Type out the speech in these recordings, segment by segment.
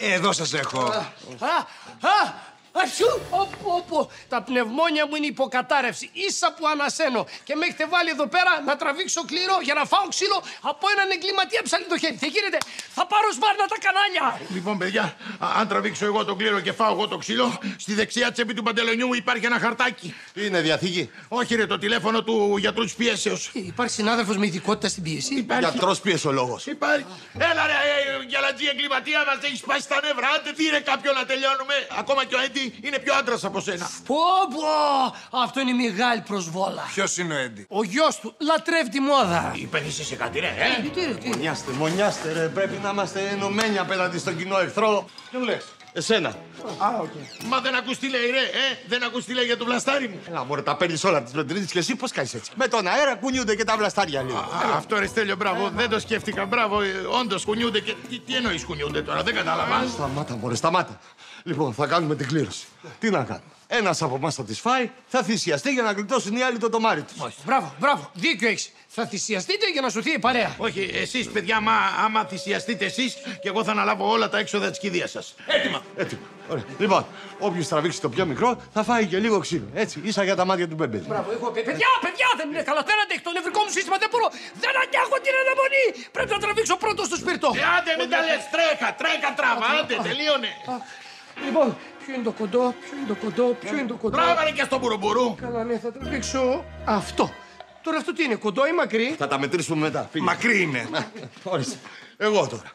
Εδώ σας έχω. Αψού! Τα πνευμόνια μου είναι υποκατάρρευση. Ίσα που ανασένω. Και με έχετε βάλει εδώ πέρα να τραβήξω κλήρο για να φάω ξύλο από έναν εγκληματία ψαλί το χέρι. Τι γίνεται, θα πάρω σπάρνα τα κανάλια. Λοιπόν, παιδιά, αν τραβήξω εγώ τον κλήρο και φάω εγώ το ξύλο, στη δεξιά τσέπη του παντελονιού μου υπάρχει ένα χαρτάκι. Είναι διαθήκη. Όχι, ρε, το τηλέφωνο του γιατρού της πιέσεως. Υπάρχει συνάδελφος με ειδικότητα στην πίεση. Γιατρός πιεσολόγος. Υπάρχει. Έλα, ρε, γυαλατζή εγκληματία, μας έχει σπάσει τα νεύρα. Άντε, τι ρε, κάποιο να τελειώνουμε. Ακόμα και ο Έντι είναι πιο άντρας από σένα. Πω. Αυτό είναι μεγάλη προσβόλα. Ποιος είναι ο Έντι? Ο γιος του λατρεύει τη μόδα. Υπέθεσαι σε κάτι, ρε, Μονιάστε, ρε. Πρέπει να είμαστε ενωμένοι απέναντι στον κοινό εχθρό. Ποιον λες? Εσένα. Μα δεν ακούς τι λέει, ρε, δεν ακούς τι λέει για το βλαστάρι μου. Έλα, μωρέ, τα παίρνεις όλα τις μετρήσεις και εσύ πώς κάνεις έτσι. Με τον αέρα κουνιούνται και τα βλαστάρια λίγο. Αυτό, ρε, Στέλιο, μπράβο, δεν το σκέφτηκα, μπράβο, όντως κουνιούνται και... Τι εννοείς κουνιούνται τώρα, δεν κατάλαβα. Σταμάτα, μωρέ, σταμάτα. Λοιπόν, θα κάνουμε την κλήρωση. Τι να κάνουμε. Ένας από εμάς θα τις φάει, θα θυσιαστεί για να γλιτώσουν οι άλλοι το τομάρι τους. Μπράβο, δίκιο έχεις. Θα θυσιαστείτε για να σωθεί η παρέα. Όχι, εσείς, παιδιά, άμα θυσιαστείτε εσείς και εγώ θα αναλάβω όλα τα έξοδα της κηδείας σας. Έτοιμα. Ωραία. Λοιπόν, όποιος τραβήξει το πιο μικρό θα φάει και λίγο ξύλο. Έτσι, ίσα για τα μάτια του Μπέμπελ. Μπράβο, παιδιά, δεν είναι καλά. Δεν αντέχει το νευρικό μου σύστημα, δεν μπορώ. Δεν αντέχω την αναμονή. Πρέπει να τραβήξω πρώτο στο σπιρτό. Άντε, μην τα λες, τρέκα, τράβα, άντε, τελείωνε. Λοιπόν, ποιο είναι το κοντό. Τράβανε και στο μπουρουμπουρού. Καλά, ναι, θα τραβήξω αυτό. Τώρα αυτό τι είναι, κοντό ή μακρύ? Θα τα μετρήσουμε μετά. Φίλε. Μακρύ είναι. Ορίστε. Εγώ τώρα.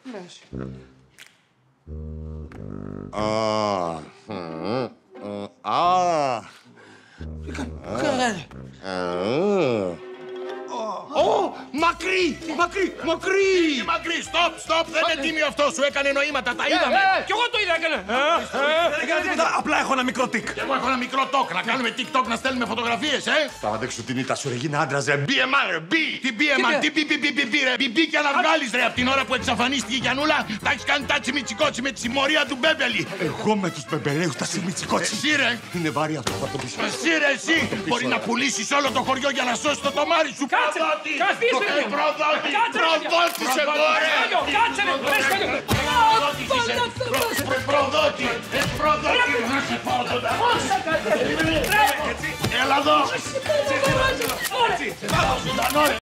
Μακρύ, stop, δεν είναι τίμιο αυτό, σου έκανε νοήματα, τα είδαμε. Κι εγώ το είδα, έκανε. Δεν έκανε τίποτα, απλά έχω ένα μικρό τικ. Και εγώ έχω ένα μικρό τοκ, να κάνουμε TikTok, να στέλνουμε φωτογραφίες, Θα αντέξω την ήττα σου, ρε, γίνε άντρας, ρε. BMI, ρε, B. Τι BMI, τι ρε, μπι και να βγάλεις, ρε, από την ώρα που εξαφανίστηκε η Γιαννούλα, τα έχεις κάνει τάτσι μιτσικότσι με τη συμμορία του Μπέμπελη. Εγώ με τους μπεμπελέους τα συμμιτσικότσι. Εσύ, ρε. Είναι βαρύ αυτό, θα το πεις. Εσύ, ρε, εσύ. Μπορεί να πουλήσεις όλο το χωριό για να σώσεις το τομάρι σου. Κάτσε, Προδότης εγώ, ρε. Κάτσε, Προδότη, να σε πάω τώρα. Έλα εδώ. Ζωντανό, ρε.